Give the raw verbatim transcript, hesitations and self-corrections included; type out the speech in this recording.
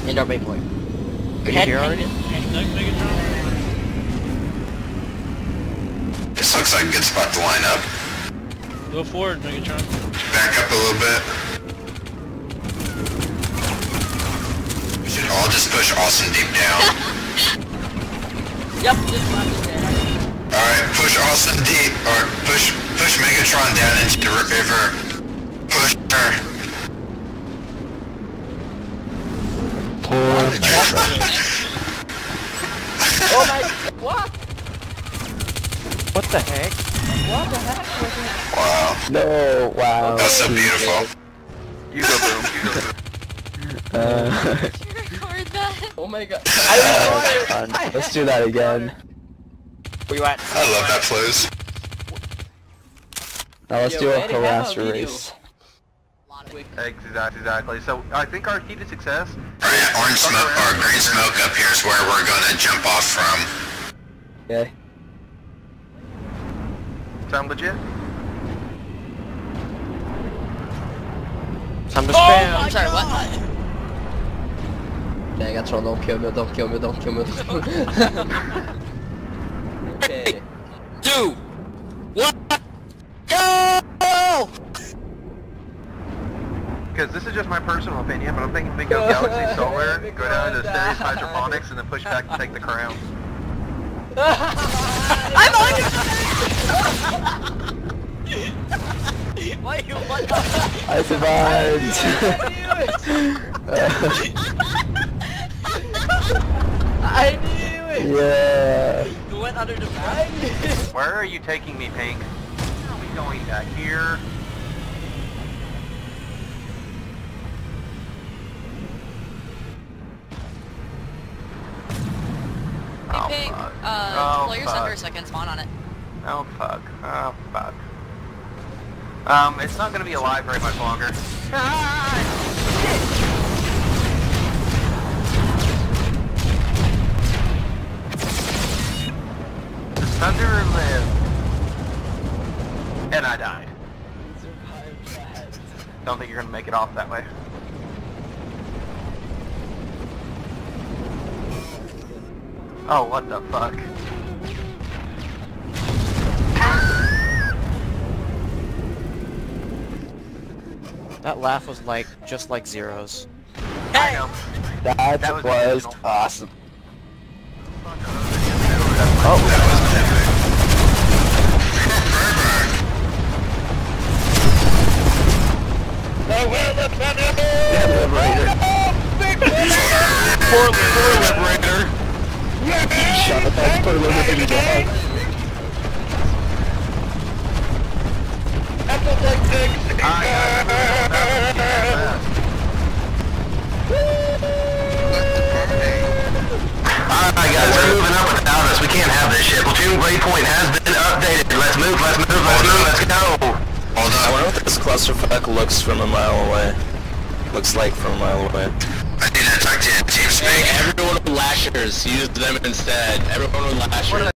Indoor Bay Boy. Are you here already? This looks like a good spot to line up. Go forward, Megatron. Back up a little bit. We should all just push Austin deep down. Yep, just left there. Alright, push Austin deep, or push push Megatron down into the river. Push her. Oh my, what? What the heck? What the heck was it? Wow. No, wow. That's so beautiful. You go boom, you go boom. Uh, Did you record that? Oh my god. uh, fun. Let's do that again. Where you at? I love that close. Now let's Yo, do a Eddie, have a harasser video. race. Exactly, exactly. So I think our key to success. Alright, orange smoke, or green smoke up here is where we're gonna jump off from. Okay. Sound legit? Time to Oh spam. my I'm sorry, what? Megatron, don't kill me, don't kill me, don't kill me. Don't kill me. Okay. Two. One. Go! Because this is just my personal opinion, but I'm thinking we go Galaxy Solar, go down to Stereos Hydroponics, and then push back and take the crown. I'm on you! Why you what the I survived. I knew it! Yeah. You went under the bag? Where are you taking me, Pink? Where are we going back here? Hey, Oh, Pink, fuck. uh, Oh, deploy your fuck. center so I can spawn on it. Oh fuck. Oh fuck. Um, it's not gonna be alive very much longer. The thunder lived. And I died. Don't think you're gonna make it off that way. Oh, what the fuck? That laugh was like, just like Zero's. I know. That, That was was, original. awesome. Oh, that was epic. Yeah, Liberator. Poor, poor Liberator. Shut up, that's poor Liberator dog. Alright guys, they're moving up without us. We can't have this shit. Platoon waypoint has been updated. Let's move, let's move, let's move, let's go. Hold on. I wonder what this clusterfuck looks from a mile away. Looks like from a mile away. I need to talk to you, TeamSpeak. Hey, everyone with lashers, use them instead. Everyone with lashers.